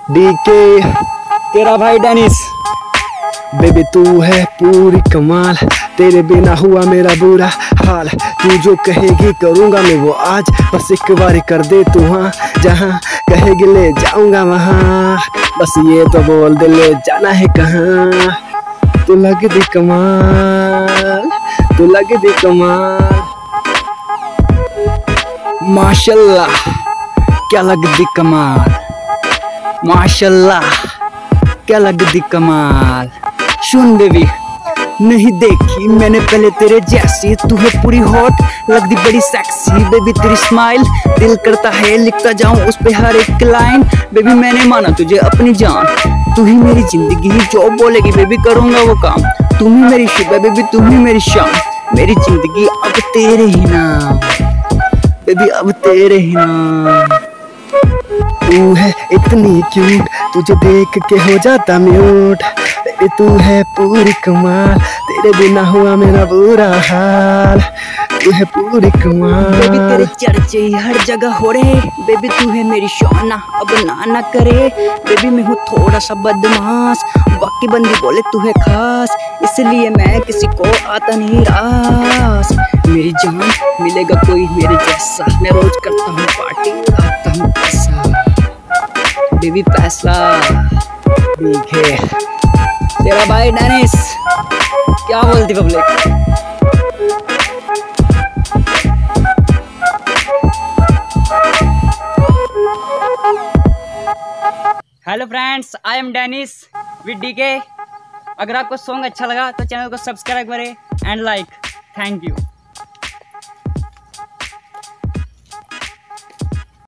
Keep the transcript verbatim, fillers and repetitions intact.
DK तेरा भाई Dennis. Baby तू है पूरी कमाल, तेरे बिना हुआ मेरा बुरा हाल। तू जो कहेगी करूँगा मैं वो आज, बस एक बार कर दे तू हाँ, जहाँ कहेगी ले जाऊँगा वहाँ। बस ये तो बोल दे ले जाना है कहाँ। तू लग दी कमाल, तू लग दी कमाल। माशाल्लाह क्या लग दी कमाल, माशाल्लाह क्या लग दी कमाल। सुन बेबी नहीं देखी मैंने पहले तेरे जैसी, तू है पूरी हॉट लग दी बड़ी सेक्सी। बेबी तेरी स्माइल दिल करता है लिखता जाऊं उस पे हर एक लाइन। बेबी मैंने माना तुझे अपनी जान, तू ही मेरी जिंदगी, जो बोलेगी बेबी करूंगा वो काम। तुम ही मेरी सुबह बेबी, तुम ही मेरी शाम, मेरी जिंदगी अब तेरे ही नाम बेबी, अब तेरे ही नाम। तू है इतनी क्यूट तुझे देख के हो जाता म्यूट। बेबी तू है पूरी कमाल, तेरे बिना हुआ मेरा बुरा हाल। तू है पूरी कमाल। बेबी तेरे चर्चे हर जगह हो रहे, बेबी तू है मेरी शोना अब ना ना करे। बेबी मैं हूँ थोड़ा सा बदमाश, बाकी बंदी बोले तू है खास, इसलिए मैं किसी को आता नहीं रास। मेरी जान मिलेगा कोई मेरे जैसा, मैं रोज करता हूँ पार्टी उड़ाता हूँ पैसा। बेबी पैसा देखे तेरा भाई डेनिस। क्या बोलती public. Hello friends, I am Dennis with DK. अगर आपको सॉन्ग अच्छा लगा तो चैनल को सब्सक्राइब करें एंड लाइक। Thank you.